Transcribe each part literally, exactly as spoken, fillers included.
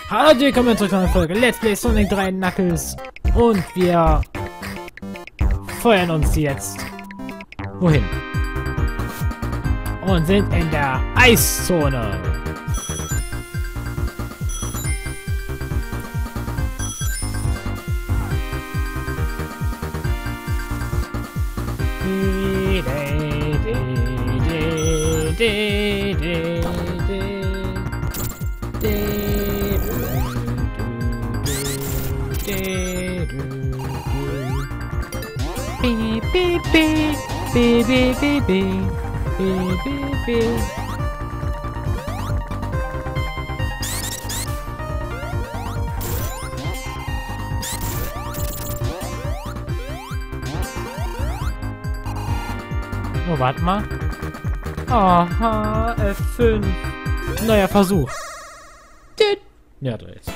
Hallo und willkommen zurück zu einer Folge Let's Play Sonic drei Knuckles. Und wir feuern uns jetzt wohin? Und sind in der Eiszone. Beep, beep, beep, beep, beep, beep, beep, beep, beep. Oh, warte mal. Aha, F fünf. Neuer Versuch. Ja, da jetzt.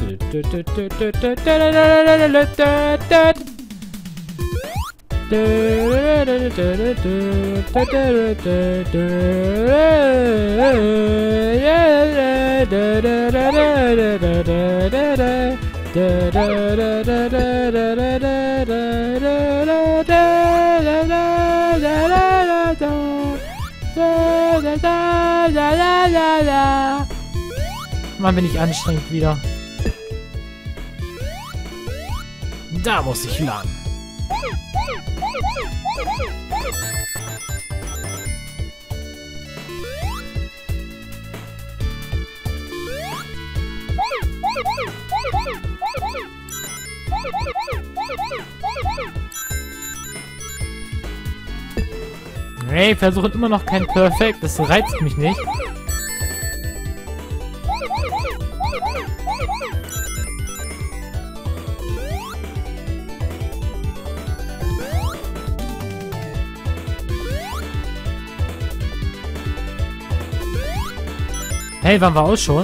Mann, bin ich anstrengend wieder. Da muss ich lang. Hey, versuchen immer noch kein Perfekt. Das reizt mich nicht. Hey, waren wir auch schon?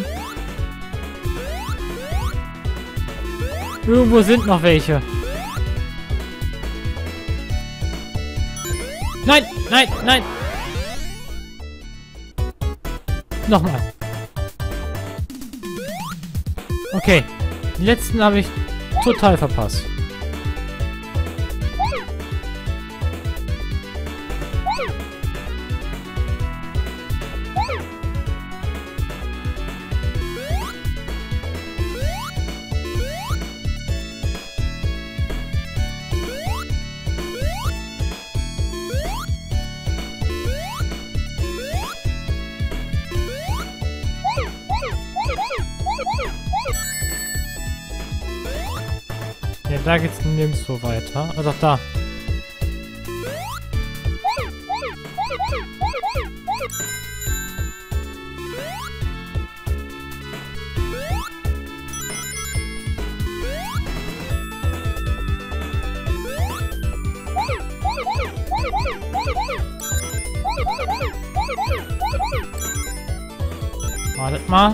Irgendwo sind noch welche. Nein, nein, nein. Nochmal. Okay. Die letzten habe ich total verpasst. Ja, da geht's nirgendwo weiter. Ah, doch, da. Wartet mal.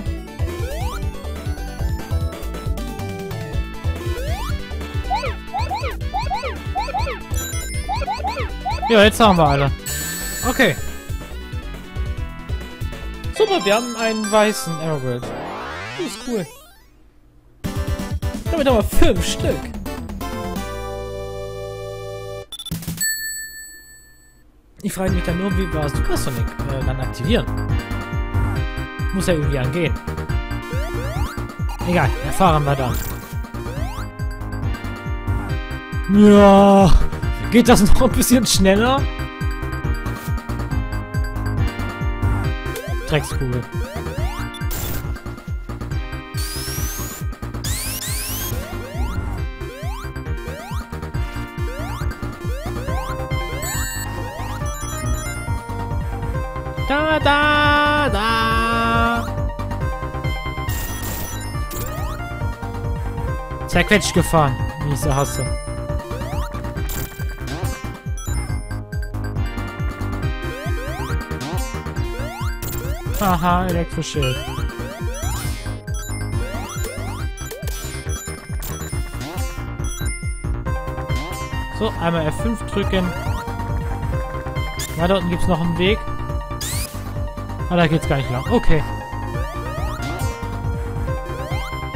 Ja, jetzt haben wir alle. Okay. Super, wir haben einen weißen Emerald. Das ist cool. Damit haben wir fünf Stück. Ich frage mich dann nur, wie wir Super Sonic äh, dann aktivieren. Muss ja irgendwie angehen. Egal, erfahren wir dann. Ja. Geht das noch ein bisschen schneller? Dreckskugel. Da, da, da. Zerquetscht gefahren, wie ich sie hasse. Haha, Elektroschild. So, einmal F fünf drücken. Na, da unten gibt es noch einen Weg. Ah, da geht's gar nicht lang. Okay.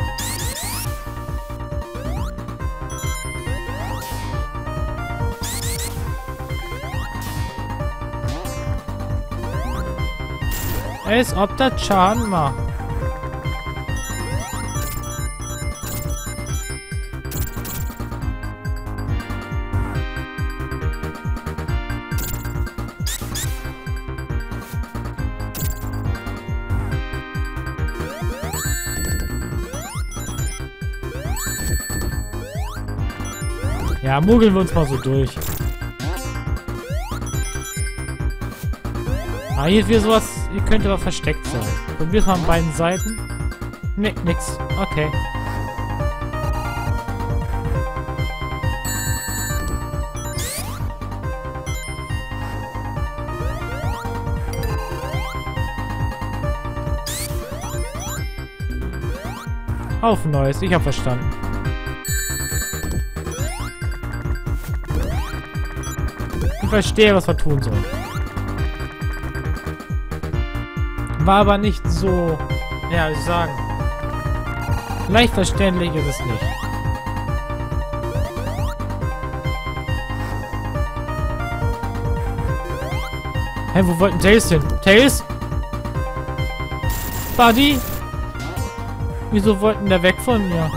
Als ob das Schaden macht. Ja, mogeln wir uns mal so durch. Ah, hier ist wieder sowas, hier könnte aber versteckt sein. Probier's mal an beiden Seiten. Ne, nix. Okay. Auf Neues, ich hab verstanden. Ich verstehe, was wir tun sollen. War aber nicht so, ja, wie soll ich sagen, leicht verständlich ist es nicht. Hä, wo wollten Tails hin? Tails? Buddy? Wieso wollten der weg von mir?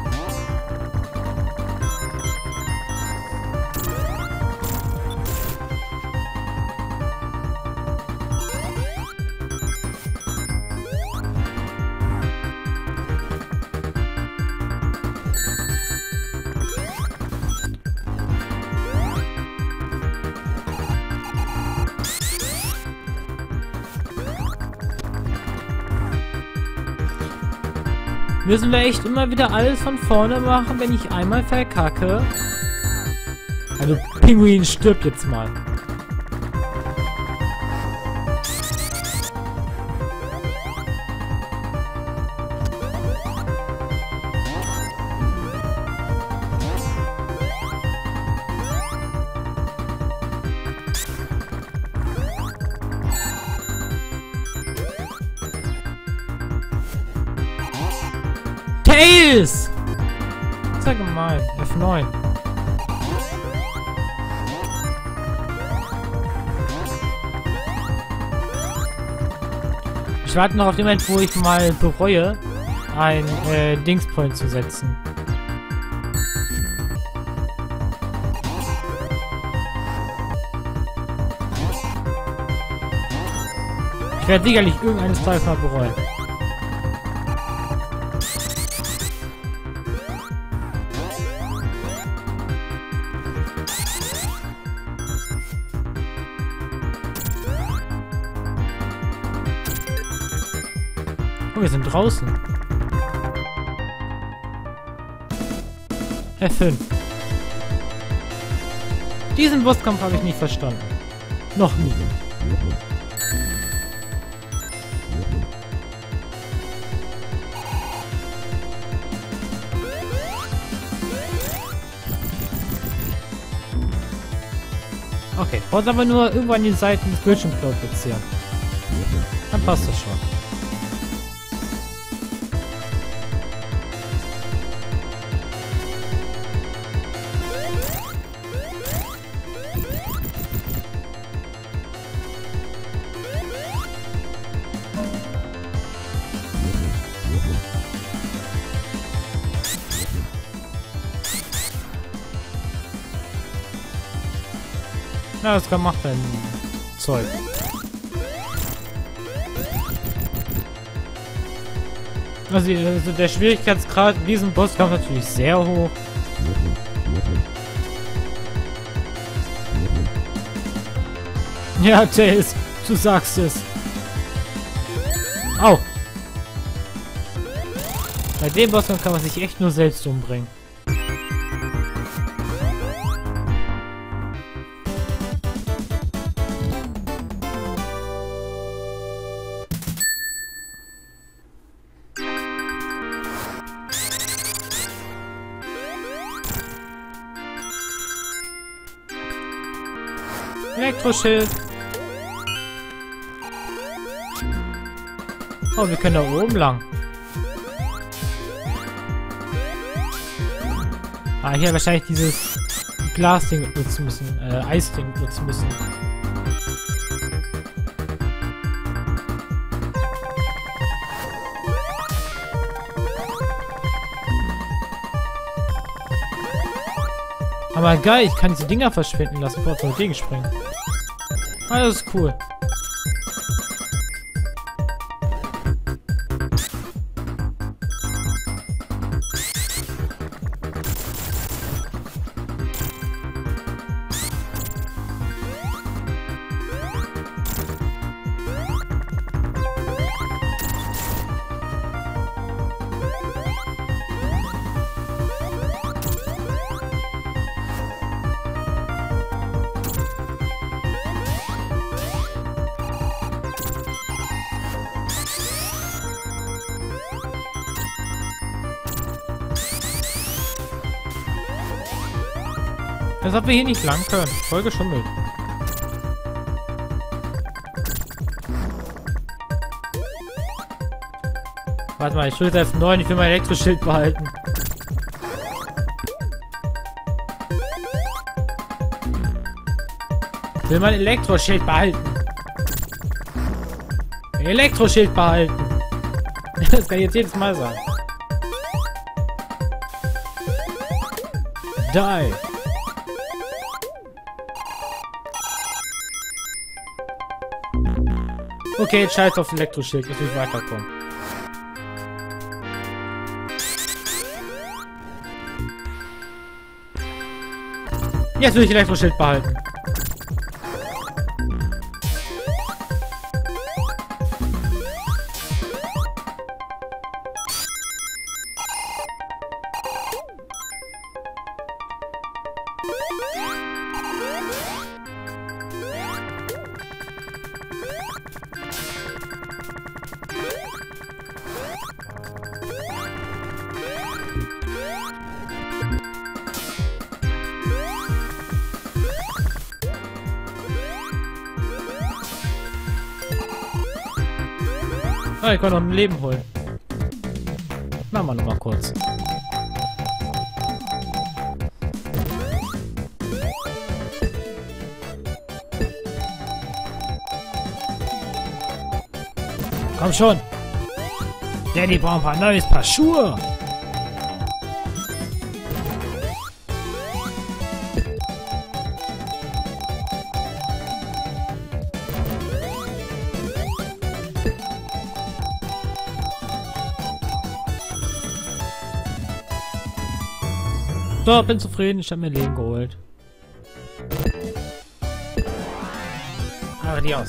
Müssen wir echt immer wieder alles von vorne machen, wenn ich einmal verkacke? Also, Pinguin, stirb jetzt mal. Tails! Das ist ja gemein. F neun. Ich warte noch auf den Moment, wo ich mal bereue, ein äh, Dingspoint zu setzen. Ich werde sicherlich irgendeines Tages mal bereuen. Oh, wir sind draußen. F fünf. Diesen Bosskampf habe ich nicht verstanden. Noch nie. Okay, braucht aber nur irgendwann die Seiten des Bildschirms platzieren. Dann passt das schon. Na, das kann macht dein Zeug. Also, also der Schwierigkeitsgrad in diesem Bosskampf natürlich sehr hoch. Ja, Tails, du sagst es. Au! Bei dem Bosskampf kann man sich echt nur selbst umbringen. Elektroschild. Oh, wir können da oben lang. Ah, hier wahrscheinlich dieses Glasding nutzen müssen. Äh, Eisding nutzen müssen. Aber geil, ich kann diese Dinger verschwinden lassen, bevor wir dagegen springen. Ah, das ist cool. Als ob wir hier nicht lang können. Voll geschummelt. Warte mal, ich drücke F neun, ich will mein Elektroschild behalten. Ich will mein Elektroschild behalten. Elektroschild behalten. Das kann ich jetzt jedes Mal sagen. Die. Okay, jetzt scheiß auf Elektroschild, dass ich weiterkomme. Jetzt will ich Elektroschild behalten. Ah, ich kann noch ein Leben holen. Machen wir noch mal kurz. Komm schon. Danny braucht ein paar neues Paar Schuhe. So, bin zufrieden. Ich habe mir Leben geholt. Adios.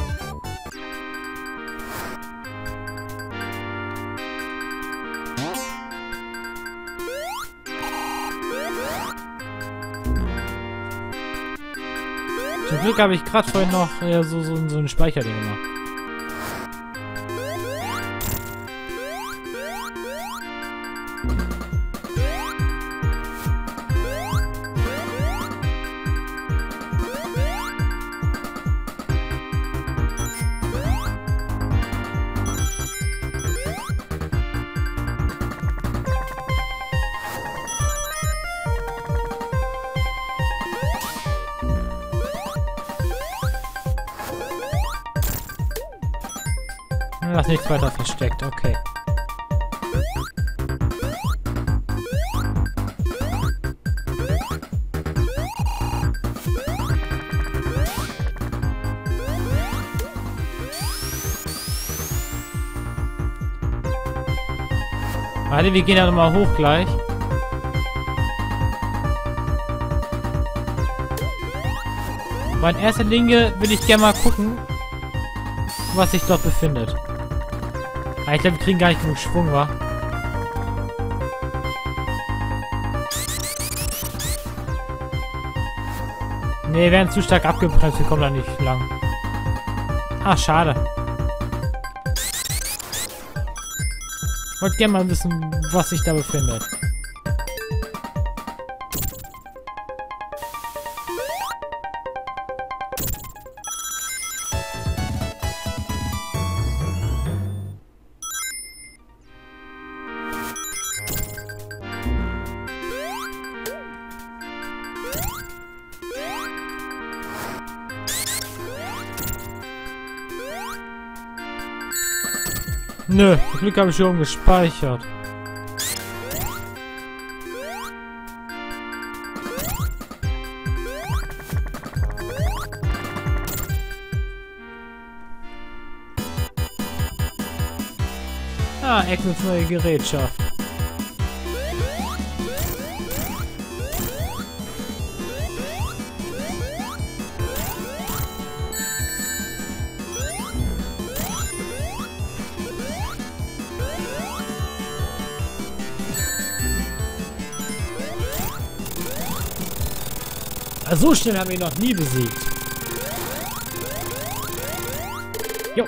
Zum Glück habe ich gerade vorhin noch äh, so, so, so einen Speicherding gemacht. Ach, nichts weiter versteckt, okay. Warte, wir gehen ja nochmal hoch gleich. Aber in erster Linie will ich gerne mal gucken, was sich dort befindet. Ah, ich glaube, wir kriegen gar nicht genug Schwung, wa? Ne, wir werden zu stark abgebremst, wir kommen da nicht lang. Ah, schade. Ich wollte gerne mal wissen, was sich da befindet. Nö, zum Glück habe ich schon gespeichert. Eckels neue Gerätschaft. So schnell haben wir ihn noch nie besiegt. Jo.